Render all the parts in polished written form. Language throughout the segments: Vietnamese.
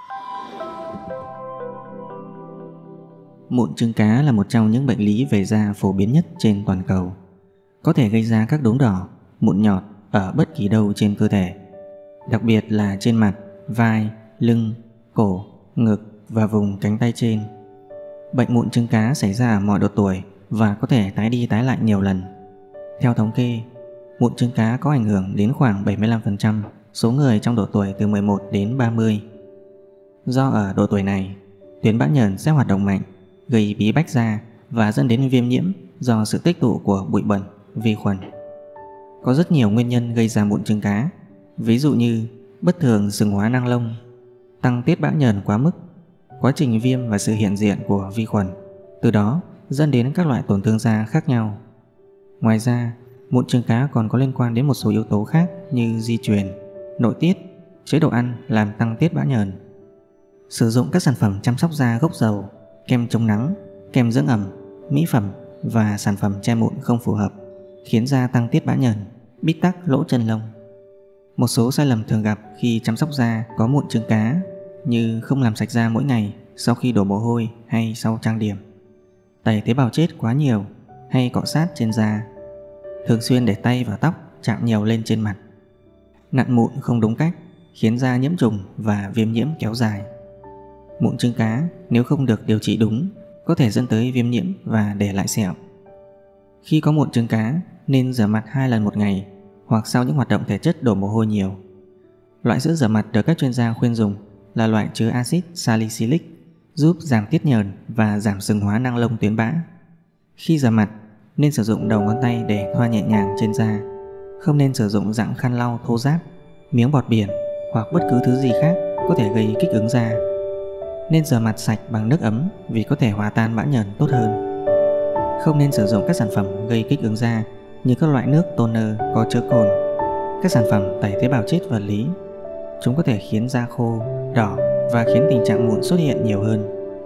Mụn trứng cá là một trong những bệnh lý về da phổ biến nhất trên toàn cầu. Có thể gây ra các đốm đỏ, mụn nhọt ở bất kỳ đâu trên cơ thể, đặc biệt là trên mặt, vai, lưng, cổ, ngực và vùng cánh tay trên. Bệnh mụn trứng cá xảy ra ở mọi độ tuổi và có thể tái đi tái lại nhiều lần. Theo thống kê, mụn trứng cá có ảnh hưởng đến khoảng 75% số người trong độ tuổi từ 11 đến 30. Do ở độ tuổi này, tuyến bã nhờn sẽ hoạt động mạnh, gây bí bách da và dẫn đến viêm nhiễm do sự tích tụ của bụi bẩn, vi khuẩn. Có rất nhiều nguyên nhân gây ra mụn trứng cá, ví dụ như bất thường sừng hóa nang lông, tăng tiết bã nhờn quá mức, quá trình viêm và sự hiện diện của vi khuẩn, từ đó dẫn đến các loại tổn thương da khác nhau. Ngoài ra, mụn trứng cá còn có liên quan đến một số yếu tố khác như di truyền, nội tiết, chế độ ăn làm tăng tiết bã nhờn. Sử dụng các sản phẩm chăm sóc da gốc dầu, kem chống nắng, kem dưỡng ẩm, mỹ phẩm và sản phẩm che mụn không phù hợp khiến da tăng tiết bã nhờn, bít tắc lỗ chân lông. Một số sai lầm thường gặp khi chăm sóc da có mụn trứng cá như không làm sạch da mỗi ngày sau khi đổ mồ hôi hay sau trang điểm, tẩy tế bào chết quá nhiều hay cọ sát trên da, thường xuyên để tay và tóc chạm nhiều lên trên mặt, nặn mụn không đúng cách khiến da nhiễm trùng và viêm nhiễm kéo dài. Mụn trứng cá nếu không được điều trị đúng có thể dẫn tới viêm nhiễm và để lại sẹo. Khi có mụn trứng cá nên rửa mặt 2 lần một ngày hoặc sau những hoạt động thể chất đổ mồ hôi nhiều. Loại sữa rửa mặt được các chuyên gia khuyên dùng là loại chứa axit salicylic, giúp giảm tiết nhờn và giảm sừng hóa nang lông tuyến bã. Khi rửa mặt nên sử dụng đầu ngón tay để thoa nhẹ nhàng trên da, không nên sử dụng dạng khăn lau thô ráp, miếng bọt biển hoặc bất cứ thứ gì khác có thể gây kích ứng da. Nên rửa mặt sạch bằng nước ấm vì có thể hòa tan bã nhờn tốt hơn. Không nên sử dụng các sản phẩm gây kích ứng da như các loại nước toner có chứa cồn, các sản phẩm tẩy tế bào chết vật lý. Chúng có thể khiến da khô, đỏ và khiến tình trạng mụn xuất hiện nhiều hơn.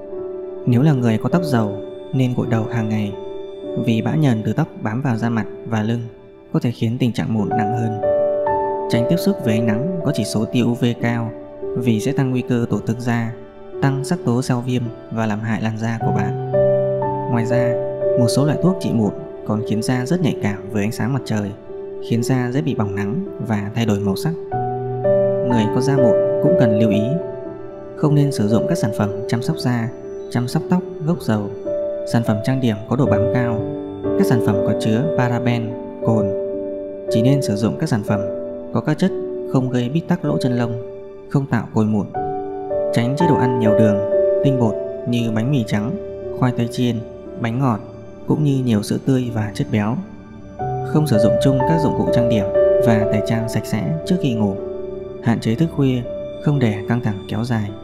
Nếu là người có tóc dầu nên gội đầu hàng ngày, vì bã nhờn từ tóc bám vào da mặt và lưng có thể khiến tình trạng mụn nặng hơn. Tránh tiếp xúc với ánh nắng có chỉ số tia UV cao vì sẽ tăng nguy cơ tổn thương da, tăng sắc tố cell viêm và làm hại làn da của bạn. Ngoài ra, một số loại thuốc trị mụn còn khiến da rất nhạy cảm với ánh sáng mặt trời, khiến da dễ bị bỏng nắng và thay đổi màu sắc. Người có da mụn cũng cần lưu ý, không nên sử dụng các sản phẩm chăm sóc da, chăm sóc tóc gốc dầu, sản phẩm trang điểm có độ bám cao, các sản phẩm có chứa paraben, cồn. Chỉ nên sử dụng các sản phẩm có các chất không gây bít tắc lỗ chân lông, không tạo cồi mụn. Tránh chế độ ăn nhiều đường, tinh bột như bánh mì trắng, khoai tây chiên, bánh ngọt, cũng như nhiều sữa tươi và chất béo. Không sử dụng chung các dụng cụ trang điểm và tẩy trang sạch sẽ trước khi ngủ. Hạn chế thức khuya, không để căng thẳng kéo dài.